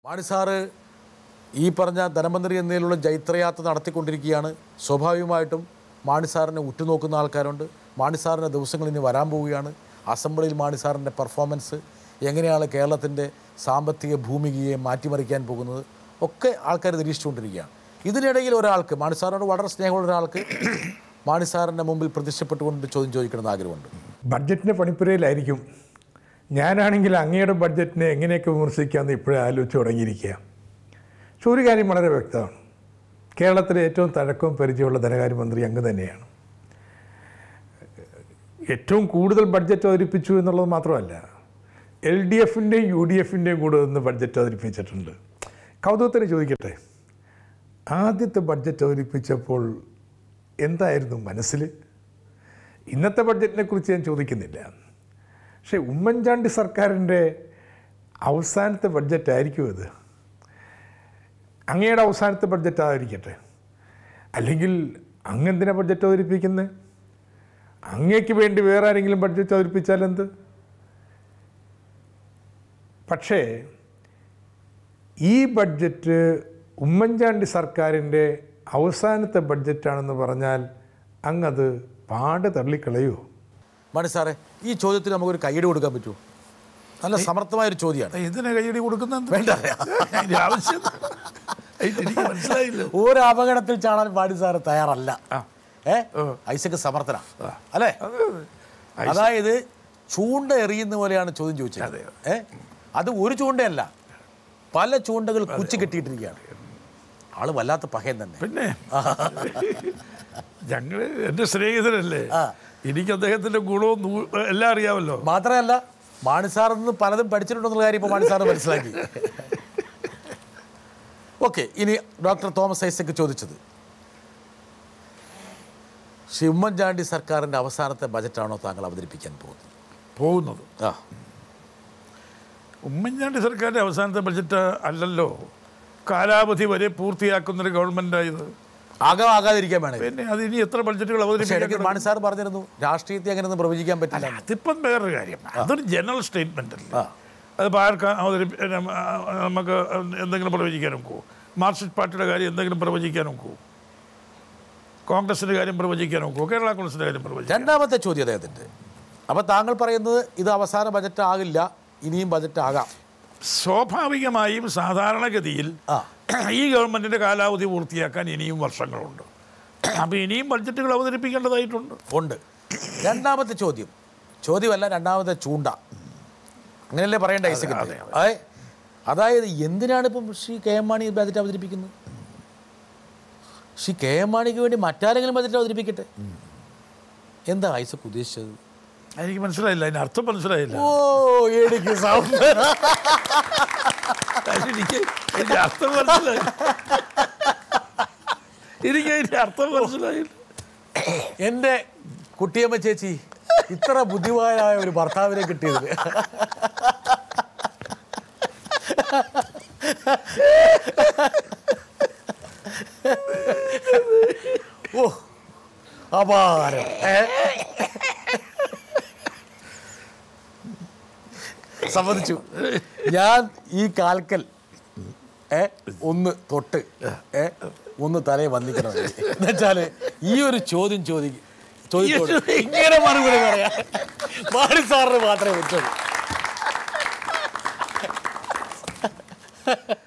Mani sir ഈ പറഞ്ഞ ധനമന്ത്രി എന്നതിലുള്ള ജൈത്രയാത്ര നടത്തിക്കൊണ്ടിരിക്കുകയാണ്. സ്വാഭാവികമായിട്ടും മാണി സാറിനെ ഉറ്റുനോക്കുന്ന ആൾക്കാരുണ്ട്. മാണി സാറിൻ്റെ ദിവസങ്ങൾ ഇനി വരാൻ പോവുകയാണ്. അസംബ്ലിയിൽ മാണി സാറിൻ്റെ പെർഫോമൻസ് എങ്ങനെയാണ് കേരളത്തിൻ്റെ സാമ്പത്തിക ഭൂമികയെ മാറ്റിമറിക്കാൻ പോകുന്നത് ഒക്കെ ആൾക്കാർ നിരീക്ഷിച്ചുകൊണ്ടിരിക്കുകയാണ്. ഇതിനിടയിൽ ഒരാൾക്ക് മാണി സാറിനോട് വളരെ സ്നേഹമുള്ള ഒരാൾക്ക് മാണി സാറിൻ്റെ മുമ്പിൽ പ്രത്യക്ഷപ്പെട്ടുകൊണ്ട് ചോദ്യം ചോദിക്കണമെന്ന് ആഗ്രഹമുണ്ട്. ബഡ്ജറ്റിൻ്റെ പണിപ്പുരയിലായിരിക്കും. ഞാനാണെങ്കിൽ അങ്ങയുടെ ബഡ്ജറ്റിനെ എങ്ങനെയൊക്കെ വിമർശിക്കാമെന്ന് ഇപ്പോഴും ആലോചിച്ച് തുടങ്ങിയിരിക്കുക. പക്ഷെ ഒരു കാര്യം വളരെ വ്യക്തമാണ്, കേരളത്തിലെ ഏറ്റവും തഴക്കവും പരിചയമുള്ള ധനകാര്യമന്ത്രി അങ്ങ് തന്നെയാണ്. ഏറ്റവും കൂടുതൽ ബഡ്ജറ്റ് അവതരിപ്പിച്ചു എന്നുള്ളത് മാത്രമല്ല, LDFൻ്റെയും UDFൻ്റെയും കൂടെ നിന്ന് ബഡ്ജറ്റ് അവതരിപ്പിച്ചിട്ടുണ്ട്. കൗതുകത്തിന് ചോദിക്കട്ടെ, ആദ്യത്തെ ബഡ്ജറ്റ് അവതരിപ്പിച്ചപ്പോൾ എന്തായിരുന്നു മനസ്സിൽ? ഇന്നത്തെ ബഡ്ജറ്റിനെ കുറിച്ച് ഞാൻ ചോദിക്കുന്നില്ല. പക്ഷേ ഉമ്മൻചാണ്ടി സർക്കാരിൻ്റെ അവസാനത്തെ ബഡ്ജറ്റായിരിക്കും അത്. അങ്ങയുടെ അവസാനത്തെ ബഡ്ജറ്റ് ആയിരിക്കട്ടെ. അല്ലെങ്കിൽ അങ്ങെന്തിനാ ബഡ്ജറ്റ് അവതരിപ്പിക്കുന്നത്? അങ്ങയ്ക്ക് വേണ്ടി വേറെ ആരെങ്കിലും ബഡ്ജറ്റ് അവതരിപ്പിച്ചാലെന്ത്? പക്ഷേ ഈ ബഡ്ജറ്റ് ഉമ്മൻചാണ്ടി സർക്കാരിൻ്റെ അവസാനത്തെ ബഡ്ജറ്റാണെന്ന് പറഞ്ഞാൽ അങ്ങത് പാടെ തള്ളിക്കളയുമോ? മാണി സാറേ, ഈ ചോദ്യത്തിന് നമുക്കൊരു കയ്യടി കൊടുക്കാൻ പറ്റുമോ? നല്ല സമർത്ഥമായൊരു ചോദ്യമാണ്. ഇതിനെ കയ്യടി കൊടുക്കുന്നത് വേണ്ട, ആവശ്യം എനിക്ക് മനസ്സിലായില്ല. ഒരു അപകടത്തിൽ ചാടാൻ മാണി സാറ് തയ്യാറല്ല. ഐസക്ക് സമർത്ഥന അല്ലേ? അതായത് ചൂണ്ട എറിയുന്ന പോലെയാണ് ചോദ്യം ചോദിച്ചത്. അത് ഒരു ചൂണ്ടയല്ല, പല ചൂണ്ടകൾ കുച്ചി കെട്ടിയിട്ടിരിക്കുകയാണ്. ആള് വല്ലാത്ത പകയൻ തന്നെ. പിന്നെ ഞങ്ങൾ എൻ്റെ സ്നേഹിതരല്ലേ, എനിക്ക് അദ്ദേഹത്തിൻ്റെ ഗുണവും എല്ലാം അറിയാമല്ലോ. മാത്രമല്ല മാണി സാറിൽ നിന്ന് പലതും പഠിച്ചിട്ടുണ്ടെന്നുള്ള കാര്യം ഇപ്പോൾ മാണി സാറ് മനസ്സിലാക്കി. ഓക്കെ, ഇനി ഡോക്ടർ തോമസ് ഐസക്ക് ചോദിച്ചത്, ശ്രീ ഉമ്മൻചാണ്ടി സർക്കാരിൻ്റെ അവസാനത്തെ ബജറ്റാണോ താങ്കൾ അവതരിപ്പിക്കാൻ പോകുന്നത്? ഉമ്മൻചാണ്ടി സർക്കാരിൻ്റെ അവസാനത്തെ ബഡ്ജറ്റ് അല്ലല്ലോ, കാലാവധി വരെ പൂർത്തിയാക്കുന്നൊരു ഗവൺമെൻറ്റായത്. ആകാതിരിക്കാൻ വേണം. പിന്നെ അതിനി എത്ര ബഡ്ജറ്റുകൾ അവതരിപ്പിക്കും? മാണി സാർ പറഞ്ഞിരുന്നു രാഷ്ട്രീയത്തെ അങ്ങനെയൊന്നും പ്രവചിക്കാൻ പറ്റില്ല. അതിപ്പം വേറൊരു കാര്യം, അതൊരു ജനറൽ സ്റ്റേറ്റ്മെൻ്റ് അല്ലേ. അതിപ്പോൾ ആർക്ക് നമുക്ക് എന്തെങ്കിലും പ്രവചിക്കാൻ നോക്കുമോ? മാർക്സിസ്റ്റ് പാർട്ടിയുടെ കാര്യം എന്തെങ്കിലും പ്രവചിക്കാൻ നോക്കുമോ? കോൺഗ്രസിൻ്റെ കാര്യം പ്രവചിക്കാൻ നോക്കുമോ? കേരള കോൺഗ്രസിൻ്റെ കാര്യം പ്രവചിക്കും. രണ്ടാമത്തെ ചോദ്യം അദ്ദേഹത്തിൻ്റെ. അപ്പോൾ താങ്കൾ പറയുന്നത് ഇത് അവസാന ബജറ്റ് ആകില്ല, ഇനിയും ബജറ്റ് ആകാം. സ്വാഭാവികമായും സാധാരണഗതിയിൽ ഈ ഗവൺമെൻറ്റിൻ്റെ കാലാവധി പൂർത്തിയാക്കാൻ ഇനിയും വർഷങ്ങളുണ്ട്. അപ്പോൾ ഇനിയും ബഡ്ജറ്റുകൾ അവതരിപ്പിക്കേണ്ടതായിട്ടുണ്ട്. രണ്ടാമത്തെ ചോദ്യമല്ല, രണ്ടാമത്തെ ചൂണ്ട, അങ്ങനെയല്ലേ പറയേണ്ട ഐസക്? അതായത് എന്തിനാണ് ഇപ്പം ശ്രീ KM മാണി ബജറ്റ് അവതരിപ്പിക്കുന്നത്? ശ്രീ KM മാണിക്ക് വേണ്ടി മറ്റാരെങ്കിലും ബജറ്റ് അവതരിപ്പിക്കട്ടെ. എന്താ ഐസക് ഉദ്ദേശിച്ചത്? എനിക്ക് മനസ്സിലായില്ല, അതിന് അർത്ഥം മനസ്സിലായില്ല. എനിക്ക് എനിക്ക് അർത്ഥം മനസ്സിലായി. എനിക്ക് അതിൻ്റെ അർത്ഥം മനസ്സിലായില്ല. എൻ്റെ കുട്ടിയമ്മ ചേച്ചി ഇത്ര ബുദ്ധിമാനായ ഒരു ഭർത്താവിനെ കിട്ടിയത് അപാരം. സമ്മതിച്ചു. ഞാൻ ഈ കാൽക്കൽ ഒന്ന് തൊട്ട് ഒന്ന് തലയെ വന്നിക്കണം എന്നുവെച്ചാൽ ഈ ഒരു ചോദ്യം ചോദിക്കോളൂ, ഇങ്ങനെ മറുപടി പറയാം മാണി സാറിന് മാത്രമേ പറ്റുള്ളൂ.